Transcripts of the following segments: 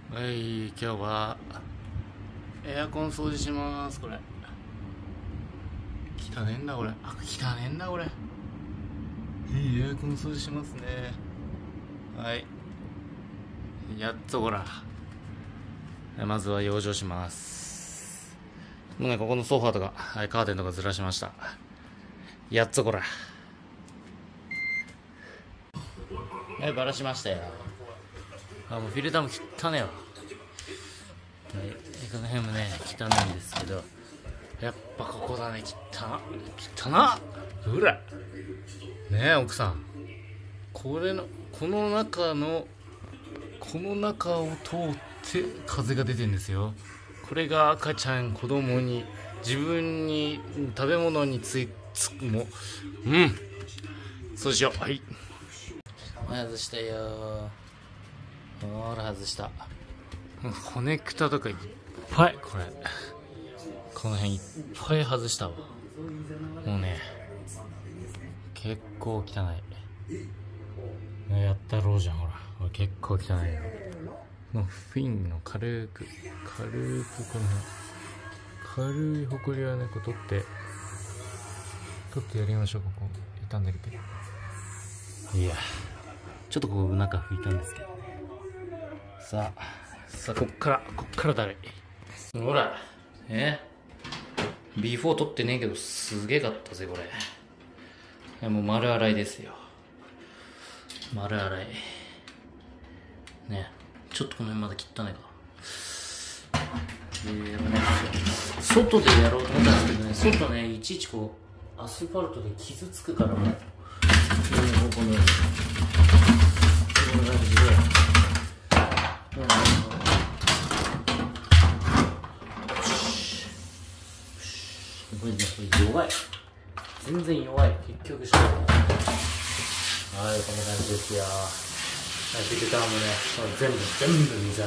はい、今日はエアコン掃除します。これ汚ねえんだこれ。汚ねえんだこれ。いいエアコン掃除しますね。はい、やっとこら。まずは養生します。もうね、ここのソファーとか、はい、カーテンとかずらしました。やっとこら。はい、ばらしましたよ。もうフィルターも汚ねえわ。はい、この辺もね汚いんですけど、やっぱここだね。汚っほらねえ、奥さん、この中を通って風が出てんですよ。これが赤ちゃん、子供に、自分に、食べ物につくもそうしよう。はい、外したよ。ほら外した。コネクタとかいっぱい、この辺いっぱい外したわ。もうね、結構汚い。やったろうじゃん。ほら結構汚いよ。もうフィンの軽くこの辺、軽いほこりはね、こう取ってやりましょう。ここ傷んでるけど、いやちょっとこう中拭いたんですけどね。さあこっからだるい。ほらビフォー取ってねえけどすげえかったぜこれ。もう丸洗いですよ。丸洗いね。ちょっとこの辺まだ汚いか。やっぱね、外でやろうと思ったんですけどね、外ね、いちいちこうアスファルトで傷つくから、もうこんな感じで、これ弱い、全然弱い。結局したはい、こんな感じですよ。フィルターもね、全部水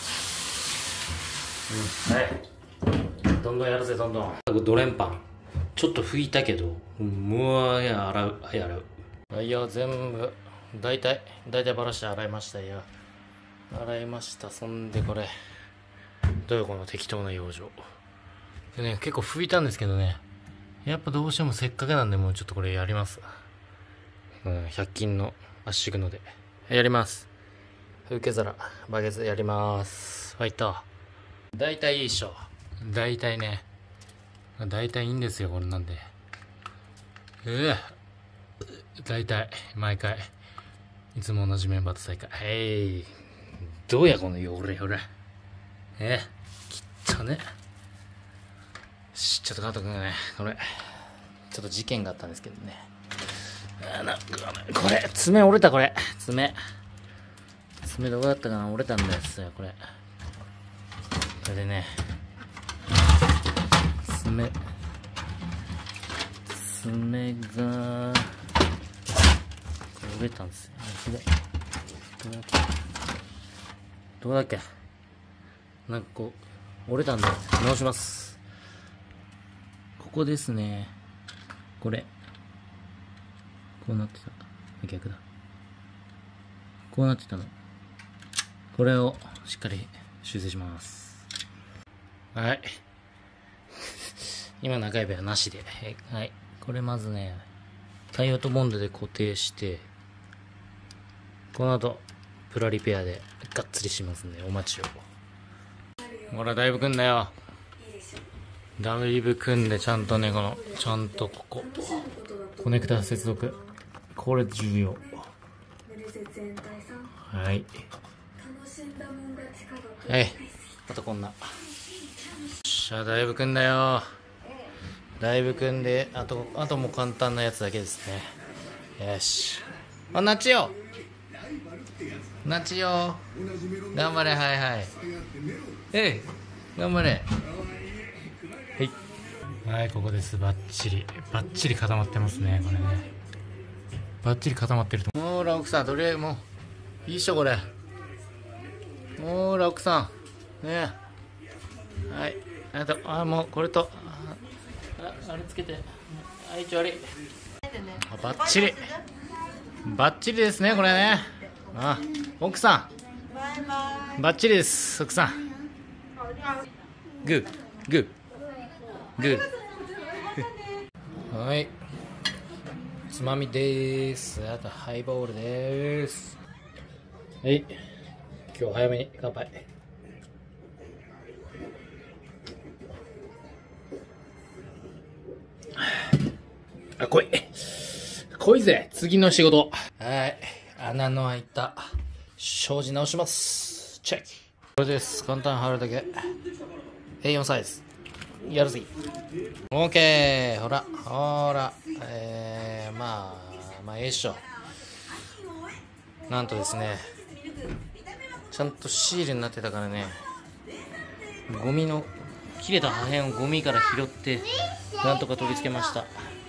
洗い。はい、どんどんやるぜ。どんどんドレンパンちょっと拭いたけど、もう洗う。はいよ、全部大体バラして洗いましたよ。そんでこれどうよ、この適当な養生でね、結構拭いたんですけどね、やっぱどうしてもせっかくなんで、もうちょっとこれやります。100均の圧縮のでやります。受け皿バケツやります。ファイト。大体いいっしょ。大体いいんですよ、これなんで。大体毎回いつも同じメンバーと再開。どうやこの汚れ。ほらきったね。ちょっと加藤君がね、これちょっと事件があったんですけどね、これ爪折れた。爪どこだったかな、折れたんですよ。これでね、爪が折れたんですよ。どうだっけ、なんかこう折れたんで直します。ここですね。これこうなってた。逆だ。こうなってたの。これをしっかり修正します。はい。今中指はなしで。はい。これまずね、タイヤとボンドで固定して、この後プラリペアでがっつりしますんで、お待ちを。ほら、だいぶ組んだよ。だいぶ組んで、ちゃんとね、ちゃんとここコネクタ接続、これ重要。はい、あとこんな。だいぶ組んだよ。だいぶ組んで、あともう簡単なやつだけですね。よし。なちよ頑張れ。頑張れ。はい、ここです。バッチリ固まってますね。これね、バッチリ固まってると。ほら奥さん、とりあえずもういいっしょこれ。ほら奥さんね。はい、もうこれとあれつけて、一応バッチリですねこれね。奥さんバイバイ。 バッチリです、奥さん。グー、グー、グー。はい。つまみでーす。あとハイボールでーす。はい。今日早めに乾杯。あ、来い。来いぜ、次の仕事。はい。穴の開いた障子直します。チェック。これです。簡単貼るだけ。A4 サイズ。やるぜ。OK。ほら、ほら。まあ、ええっしょ。なんとですね、ちゃんとシールになってたからね、ゴミの、切れた破片をゴミから拾って、なんとか取り付けました。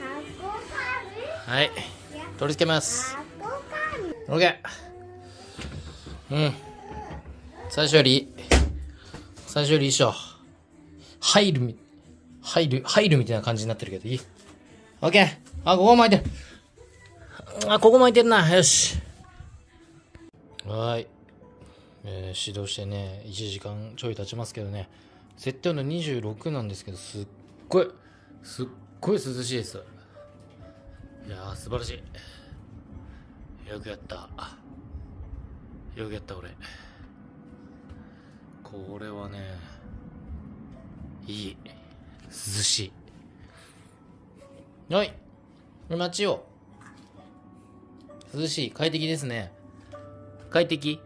はい。取り付けます。OK。うん。最初よりいいっしょ。入るみたいな感じになってるけどいい？ OK。あ、ここ巻いてる。あ、ここ巻いてるな。よし。はい。指導してね、1時間ちょい経ちますけどね。設定の26なんですけど、すっごい涼しいです。いやー、素晴らしい。よくやった。俺。これはね、いい。涼しい。はい。街を。涼しい。快適ですね。快適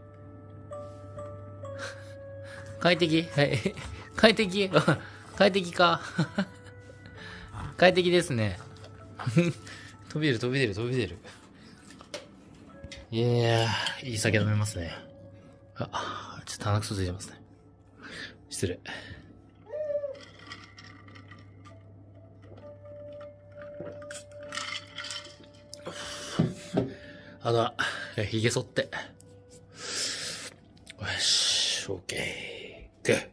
快適はい。快適快適か快適ですね。飛び出る。いやー、いい酒飲めますね。あ、ちょっと鼻くそついてますね。失礼。あとは、髭剃って。よし、オッケー。グッ。